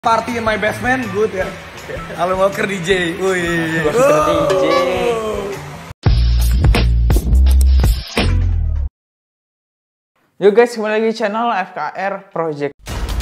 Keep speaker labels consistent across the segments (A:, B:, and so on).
A: Party in my basement, good ya. Alan Walker DJ, wih.
B: DJ. Yo guys, kembali lagi di channel FKR Project.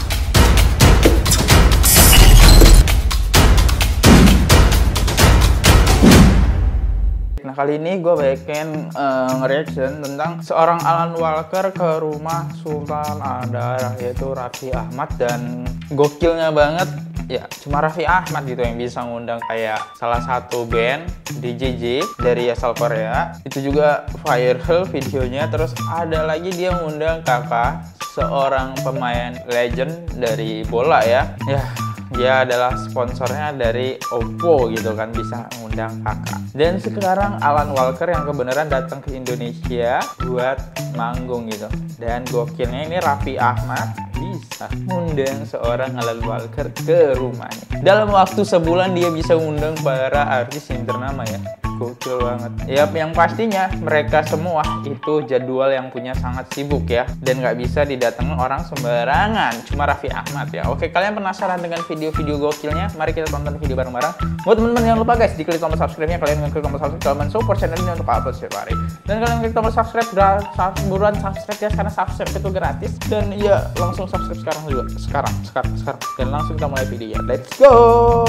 B: Nah kali ini gue bikin reaction tentang seorang Alan Walker ke rumah Sultan Andara, yaitu Raffi Ahmad. Dan gokilnya banget ya, cuma Raffi Ahmad gitu yang bisa ngundang kayak salah satu band DJJ dari asal Korea. Itu juga viral videonya. Terus ada lagi dia ngundang kakak, seorang pemain legend dari bola ya. Dia adalah sponsornya dari Oppo gitu kan, bisa ngundang kakak. Dan sekarang Alan Walker yang kebenaran datang ke Indonesia buat manggung gitu. Dan gokilnya ini Raffi Ahmad bisa ngundang seorang Alan Walker ke rumahnya. Dalam waktu sebulan dia bisa ngundang para artis yang ternama ya. Gokil banget. Ya, yang pastinya mereka semua itu jadwal yang punya sangat sibuk ya, dan nggak bisa didatengin orang sembarangan. Cuma Raffi Ahmad ya. Oke, kalian penasaran dengan video-video gokilnya? Mari kita tonton video bareng-bareng. Buat teman-teman jangan lupa guys, diklik tombol subscribe-nya. Kalian klik tombol subscribe, kalian support channel ini untuk upload setiap hari. Dan kalian klik tombol subscribe, buruan subscribe ya, karena subscribe itu gratis. Dan ya langsung subscribe sekarang juga. Sekarang. Dan langsung kita mulai videonya. Let's go.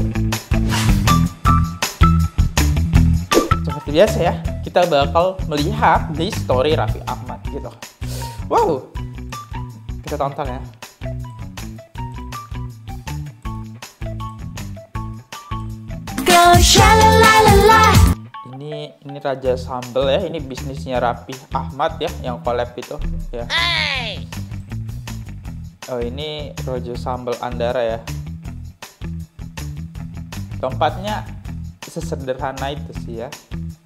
B: Seperti biasa ya, kita bakal melihat di story Raffi Ahmad gitu. Wow, kita tonton ya. Ini Raja Sambal ya, ini bisnisnya Raffi Ahmad ya, yang collab itu ya. Oh, ini Raja Sambal Andara ya. Tempatnya sesederhana itu sih ya.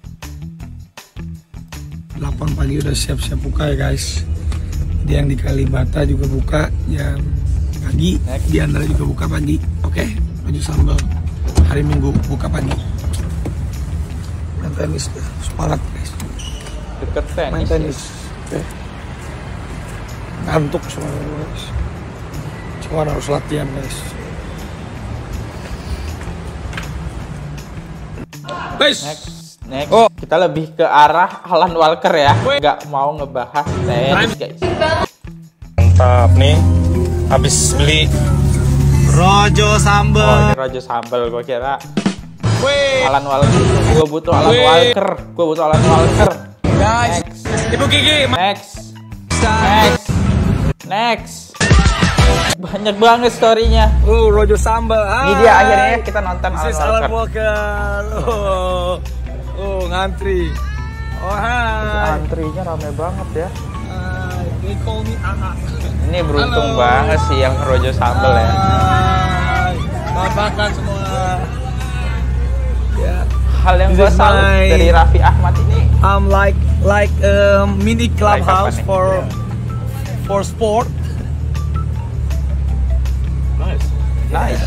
A: 8 pagi udah siap-siap buka ya guys. Dia yang di Kalibata juga buka jam pagi. Di Andara juga buka pagi. Oke, Raja Sambal hari Minggu buka pagi. Main tenis deh, semangat guys.
B: Deket tenis.
A: Main tenis. Oke. Ngantuk semua guys. Cuma harus latihan guys.
B: Next. Oh, kita lebih ke arah Alan Walker ya. Nggak mau ngebahas tenis guys.
C: Mantap nih. Habis beli Rojo Sambal.
B: Oh, ini Rojo Sambal. Gue kira Alan Walker. Gue butuh Alan Walker.
A: Guys, Ibu Gigi.
B: Next. Banyak banget story-nya.
A: Rojo Sambal.
B: Ini dia akhirnya kita nonton
A: Alan Walker. Ngantri. Hai.
B: Antrinya rame banget ya.
A: They call me Aha.
B: Ini beruntung banget sih yang Rojo Sambal ya.
A: Makan semua. Ya.
B: Hal yang gue salut dari Raffi Ahmad ini.
A: Like mini clubhouse for sport.
C: Nice.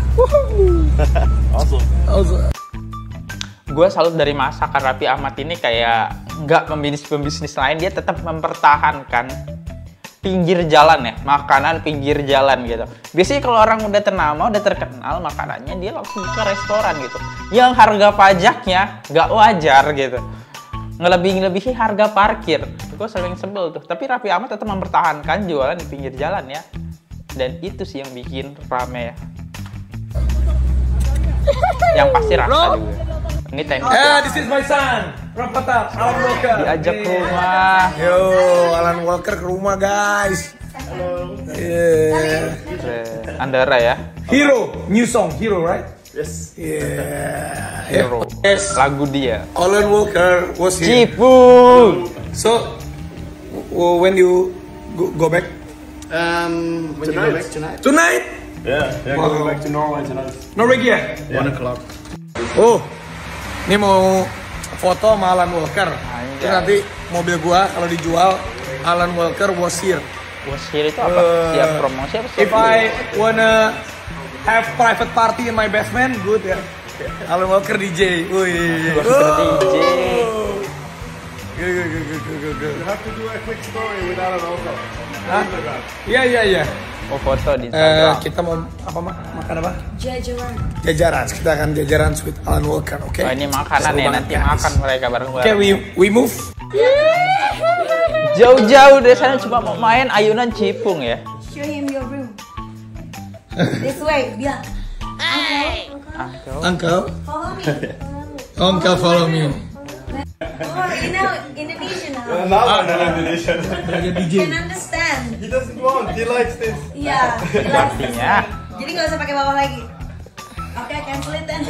A: Awesome.
B: Gue salut dari masakan Raffi Ahmad ini, kayak nggak pembisnis lain, dia tetap mempertahankan pinggir jalan ya, makanan pinggir jalan gitu. Biasanya kalau orang udah ternama, udah terkenal makanannya, dia langsung buka restoran gitu, yang harga pajaknya nggak wajar gitu, ngelebihi harga parkir. Gue sering sebel tuh. Tapi Raffi Ahmad tetap mempertahankan jualan di pinggir jalan ya, dan itu sih yang bikin rame ya. Yang pasti rasa juga. Ini tenis.
A: This is my son. Rapatap, Alan Walker.
B: Diajak ke rumah.
A: Yo, Alan Walker ke rumah guys. Halo. Yeah.
B: Andara ya.
A: Hero, new song Hero, right?
C: Yes.
A: Yeah.
B: Hero.
A: Yes.
B: Lagu dia.
A: Alan Walker was here.
B: Cipul.
A: So, when you go back?
D: When you go back tonight?
A: Tonight?
D: Yeah, going back to Norway tonight.
A: Norwegia?
D: 1 o'clock.
A: Oh, ini mau foto sama Alan Walker. Terus nanti mobil gua kalau dijual Alan Walker was here.
B: Wasir itu apa? Siap promosi apa?
A: If I wanna have private party in my basement, good ya. Alan Walker DJ. Wih.
B: DJ.
A: Good.
D: You have to do a quick story with Alan also.
A: Iya.
B: Oh, foto di Instagram.
A: Kita mau apa makan apa?
E: Jajaran.
A: Jajaran. Kita akan jajaran with Alan Walker, oke?
B: Oh, ini makanan ya, nanti makan mereka bareng-bareng.
A: Oke, we move.
B: Jauh-jauh dari sana cuma mau main ayunan cipung ya.
E: Show him your room. This way, bilang.
A: Uncle,
E: Follow me.
A: Uncle follow me.
E: Oh, you know Indonesian now.
D: Now I'm an Indonesian.
A: Belajar DJ.
E: Can understand.
D: He doesn't want. He likes this.
E: Iya. jelas.
B: Artinya,
E: Jadi nggak usah pakai bawah lagi. Oke, cancel it then.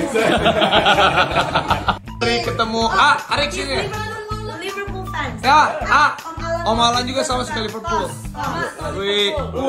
A: Hari ketemu Arik sini.
E: Liverpool fans.
A: Ya,
E: Om
A: Om Alan juga sama sekali Liverpool. Wih,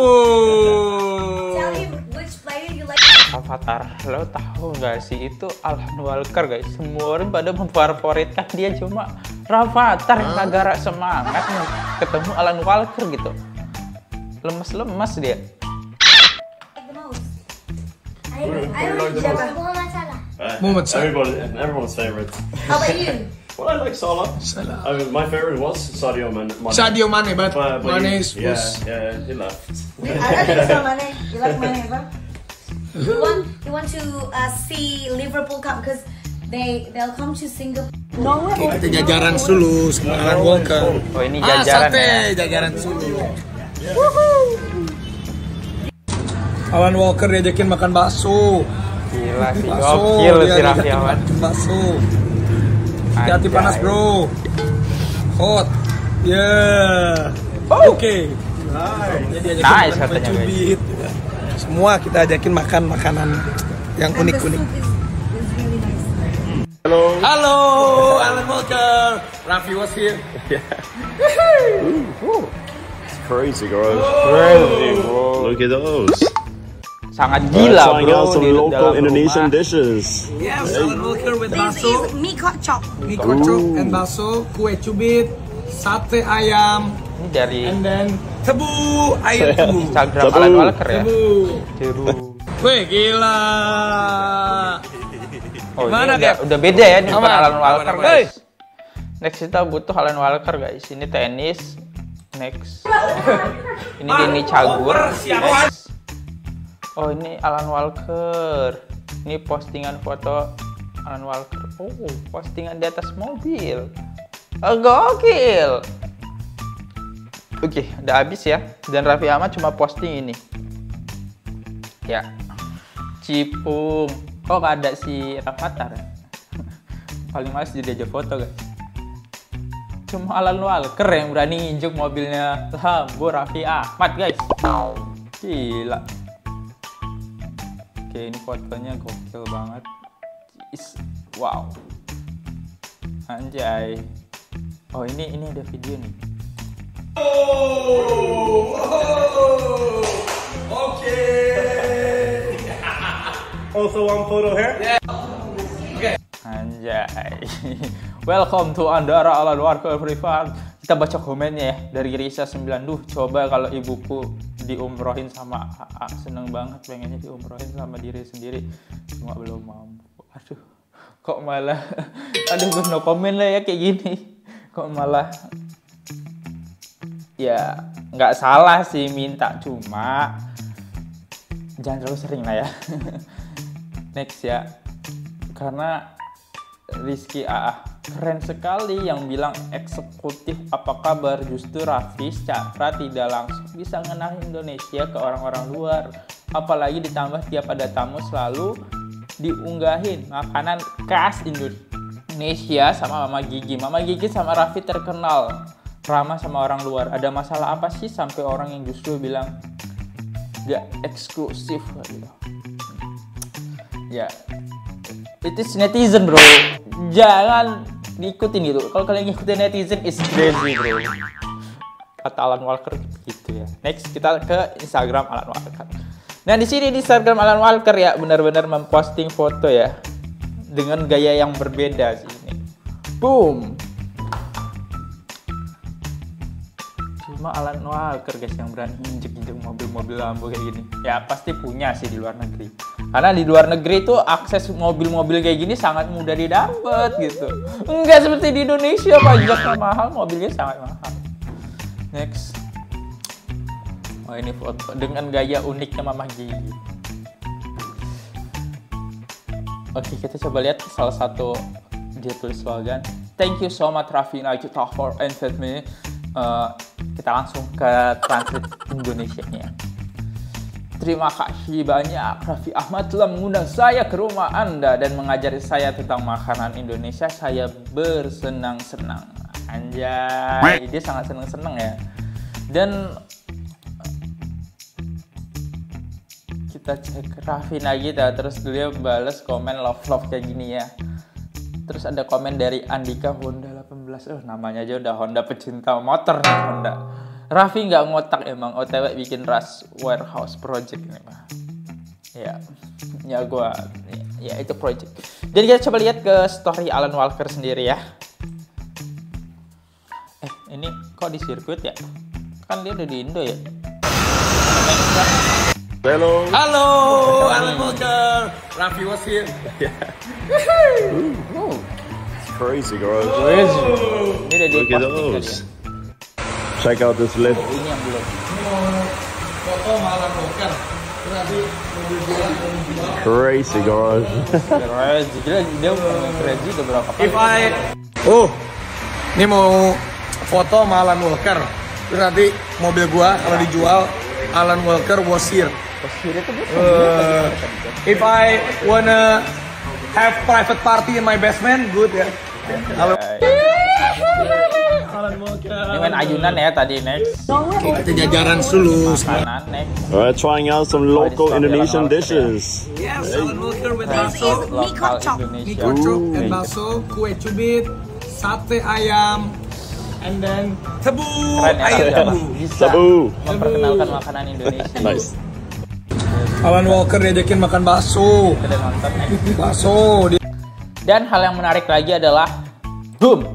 E: Tell him which player you like.
B: Avatar, lo tahu gak sih itu Alan Walker guys? Semua orang pada memfavoritkan dia, cuma Rafathar yang agak semangat ketemu Alan Walker gitu. Lemes-lemes dia.
E: The most. I don't siapa?
A: Muhammad Salah.
D: Everyone's favorite.
E: How about you?
D: Well, I like Salah.
A: Salah.
D: My favorite was Sadio Mane.
A: Sadio Mane, but Mane is
D: he left.
E: I think so, Mane. You like Mane, bro? You want to see Liverpool come because they'll come to Singapore.
A: Oke, kita jajaran dulu sama Alan Walker.
B: Oh, ini jajaran
A: sate,
B: ya.
A: jajaran dulu. Alan Walker diajakin makan bakso.
B: Gila sih,
A: Bakso,
B: gokil
A: dia
B: si Raffi
A: diajakin
B: Ahmad.
A: makan bakso. Hati panas bro. Hot. Yeah. Oke. Jadi ajakin
B: Nice
A: makan
B: katanya, guys.
A: cubit. Semua kita ajakin makan makanan yang
E: And the
A: unik-unik.
E: soup is really nice.
A: Halo, Alan Walker. Raffi was here.
D: Crazy, bro.
B: Crazy, bro.
D: Look at those.
B: Sangat gila
D: Trying
B: bro
D: out some
B: di
D: local
B: dalam
D: Indonesian
B: rumah.
D: dishes.
A: Yes, Alan Walker with
E: This
A: bakso,
E: is mie kocok.
A: mie kocok, and bakso, kue cubit, sate ayam,
B: Ini dari
A: and then tebu, air tebu.
B: Instagram
D: Tebu.
B: Alan Walker ya.
A: Tebu.
B: Tebu.
A: Wih, gila.
B: Oh,
A: Gimana,
B: ini
A: Kak?
B: udah beda ya nih
A: Aman,
B: Alan Walker
A: aman,
B: guys. Next kita butuh Alan Walker guys. Ini tenis. Next. Ini Denny Cagur. Next. Oh, ini Alan Walker. Ini postingan foto Alan Walker. Oh, postingan di atas mobil. Oh, gokil. Oke, udah habis ya. Dan Raffi Ahmad cuma posting ini. Ya. Cipung. Kok gak ada si Rafathar ya? Paling males diajak foto guys. Cuma Alan Walker yang berani injek mobilnya Lambo Raffi Ahmad guys. Gila. Oke, ini fotonya gokil banget. Wow. Anjay. Oh, ini ada video nih.
A: Oke.
D: Also one photo here.
B: Anjay. Welcome to Andara Alan Walker Privat. Kita baca komennya ya dari Risa 9. Coba kalau ibuku diumrohin sama AA, seneng banget pengennya diumrohin sama diri sendiri, cuma belum mampu. Aduh, kok malah aduh gue no komen lah ya kayak gini. Kok malah ya nggak salah sih minta, cuma jangan terlalu sering lah ya. Next ya, karena Rizky AA keren sekali yang bilang eksekutif apa kabar, justru Raffi secara tidak langsung bisa ngenahin Indonesia ke orang-orang luar, apalagi ditambah tiap ada tamu selalu diunggahin makanan khas Indonesia sama Mama Gigi sama Raffi terkenal ramah sama orang luar. Ada masalah apa sih sampai orang yang justru bilang gak eksklusif gitu. Ya, it is netizen bro, jangan diikutin gitu. Kalau kalian ngikutin netizen, it's crazy bro. Kata Alan Walker gitu ya. Next kita ke Instagram Alan Walker. Nah di sini di Instagram Alan Walker ya benar-benar memposting foto ya dengan gaya yang berbeda sih ini. Boom. Cuma Alan Walker guys yang berani injek-injek mobil-mobil Lambo kayak gini. Ya pasti punya sih di luar negeri. Karena di luar negeri tuh akses mobil-mobil kayak gini sangat mudah didapat gitu. Enggak seperti di Indonesia, pajaknya mahal, mobilnya sangat mahal. Next. Oh Oh, ini foto dengan gaya uniknya Mama Gigi. Oke, kita coba lihat salah satu dia tulis slogan. Thank you so much Raffi Nagita for inviting me. Kita langsung ke translate Indonesianya. Terima kasih banyak Raffi Ahmad telah mengundang saya ke rumah Anda dan mengajari saya tentang makanan Indonesia. Saya bersenang-senang. Anjay, dia sangat senang-senang ya. Dan kita cek Raffi Nagita, terus dia balas komen love kayak gini ya. Terus ada komen dari Andika Honda 18. Namanya aja udah Honda, pecinta motor nih Honda. Raffi nggak ngotak emang, OTW bikin Rush Warehouse Project ini mah. Ya gua ya itu project. Jadi kita coba lihat ke story Alan Walker sendiri ya. Ini kok di sirkuit ya? Kan dia udah di Indo ya.
D: Hello.
A: Halo, Alan Walker. Raffi was here.
D: It's crazy, guys.
B: Ini udah di
D: Look at
B: posting
D: those. Check out this lift.
B: Ini yang belum.
A: Foto sama Alan Walker. Nanti mobil gua jual.
D: Crazy, guys.
B: Crazy, dia crazy udah berapa kali?
A: Ini mau foto sama Alan Walker. Terus nanti mobil gua kalau dijual Alan Walker was here. If I wanna have private party in my basement, good ya. Alan Walker.
B: Ini main ayunan ya tadi next.
A: Kita jajaran dulu.
B: Makanan next.
D: Alright, trying out some local Indonesian dishes.
A: Yes, Alan Walker with
E: This
A: bakso,
E: is mie
B: Lokal
E: kocok.
A: mie
B: Indonesia.
A: kocok and bakso, kue cubit, sate ayam, and then tebu,
B: Keren ya,
A: ayam
B: Raffi
A: tebu.
B: bisa
D: Sabu.
B: memperkenalkan makanan Indonesia.
D: Nice.
A: Alan Walker diajakin makan bakso.
B: Kita nonton next.
A: Bakso.
B: Dan hal yang menarik lagi adalah boom.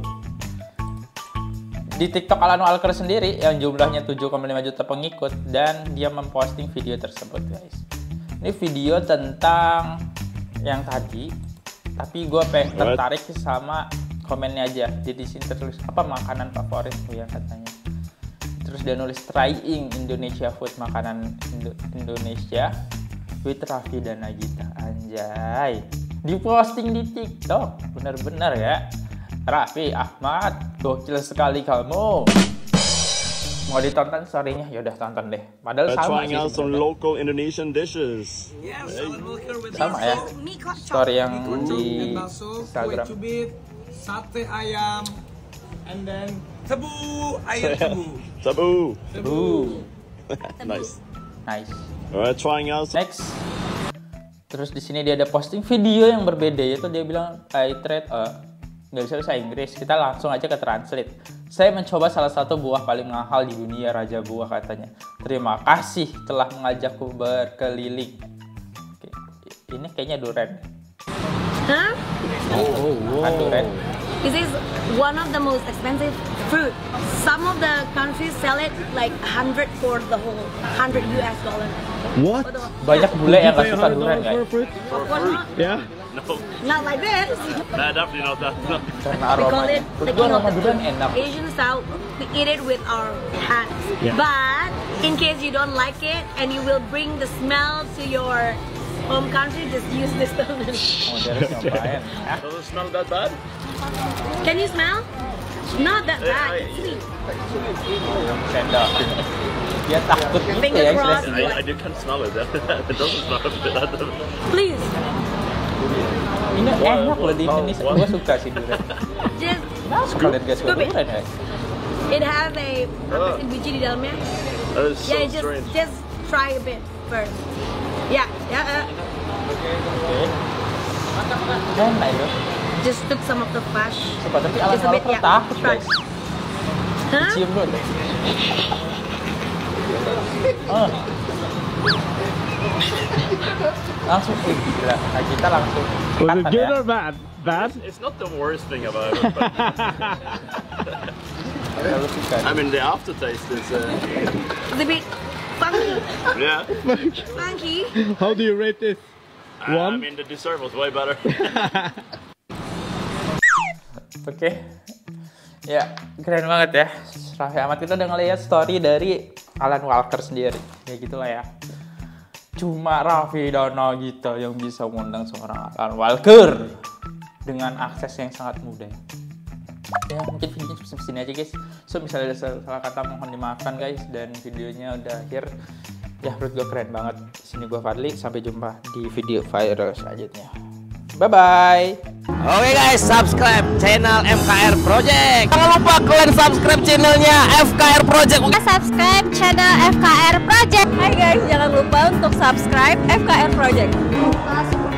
B: Di TikTok Alan Walker sendiri yang jumlahnya 7,5 juta pengikut dan dia memposting video tersebut, guys. Ini video tentang yang tadi, tapi gue tertarik sama komennya aja. Jadi di sini tertulis apa makanan favoritmu yang katanya. Terus dia nulis trying Indonesia food, makanan Indonesia with Raffi dan Nagita. Anjay, diposting di TikTok, bener-bener ya. Raffi Ahmad, gokil sekali kamu. Mau ditonton story-nya? Yaudah tonton deh. Padahal sama
D: Trying
B: sih
D: out some
B: sebenarnya.
D: local Indonesian dishes.
A: Yes, Alan Walker with
B: Sama ya.
E: Mie kocok.
B: Story yang
A: kocok
B: di
A: and bakso, kue
B: Instagram.
A: cubit, sate ayam, and then tebu, ayam tebu.
D: Sabu.
B: Nice.
D: Nice. Alright, trying out some.
B: Next. Terus di sini dia ada posting video yang berbeda, yaitu dia bilang I tried nggak bisa bahasa Inggris, kita langsung aja ke translate. Saya mencoba salah satu buah paling mahal di dunia, raja buah katanya. Terima kasih telah mengajakku berkeliling. Oke. Ini kayaknya durian.
E: Huh?
B: Makan durian.
E: This is one of the most expensive fruit. Some of the countries sell it like 100 for the whole $100 US.
D: What?
B: Banyak bule yang nggak suka durian, guys.
E: Of course not.
D: Yeah.
E: Not like this.
D: Nah, definitely not that.
B: Karena
E: We call
B: aromanya.
E: it
B: Menurut
E: like,
B: gua
E: you know,
B: aroma durian enak.
E: Asian style. We eat it with our hands.
D: Yeah.
E: But in case you don't like it and you will bring the smell to your home country, just use this.
B: Oh, dia harus nyobain.
D: Does it smell that bad?
E: Can you smell? Not that bad. It's sweet.
B: Sendok. Dia takut gitu
E: Finger
B: ya
E: crossed.
B: istilahnya.
D: I can't smell it. It doesn't smell that.
E: Please,
B: Ini enak loh di Indonesia. Gue suka sih durian.
E: just
B: Suka lihat guys suka
E: Scoop it.
B: durian ya.
E: it has a apa sih biji di dalamnya.
D: That is so
E: Yeah,
D: strange.
E: just try a bit first. Yeah, yeah.
B: Enak itu.
E: Just took some of the flesh.
B: Suka tapi Alan
E: Just a bit,
B: Walker
E: yeah.
B: takut
E: Try.
B: guys.
E: Huh?
B: Cium dulu deh. Langsung gila. Nah, kita langsung cekatan ya.
C: bad? Bad?
D: It's not the worst thing about it, but
B: Kalau suka.
D: I mean the aftertaste is.
E: It's a bit funky.
D: Yeah.
E: Funky.
C: How do you rate this?
D: I mean the dessert was way better.
B: Oke. Ya, keren banget ya. Raffi Ahmad, kita udah ngeliat story dari Alan Walker sendiri. Ya gitulah ya. Cuma Raffi dan Nagita yang bisa mengundang seorang Alan Walker dengan akses yang sangat mudah. Ya mungkin videonya sampai sini aja guys. So misalnya ada salah kata mohon dimaafkan guys. Dan videonya udah akhir. Ya menurut gue keren banget. Sini gue Fadli. Sampai jumpa di video viral selanjutnya. Bye bye.
F: Oke guys, subscribe channel FKR Project. Jangan lupa kalian subscribe channelnya FKR Project.
G: Subscribe channel FKR Project. Hai guys, jangan lupa untuk subscribe FKR Project.